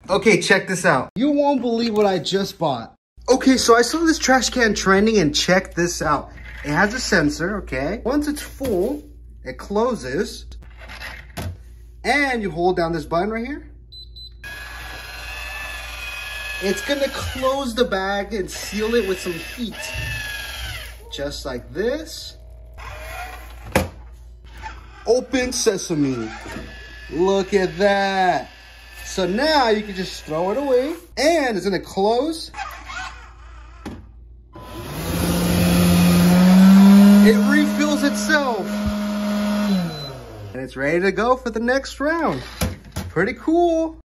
Okay, check this out. You won't believe what I just bought. Okay, so I saw this trash can trending and check this out. It has a sensor, okay? Once it's full, it closes. And you hold down this button right here. It's gonna close the bag and seal it with some heat. Just like this. Open sesame. Look at that. So now you can just throw it away and it's gonna close. It refills itself. And it's ready to go for the next round. Pretty cool.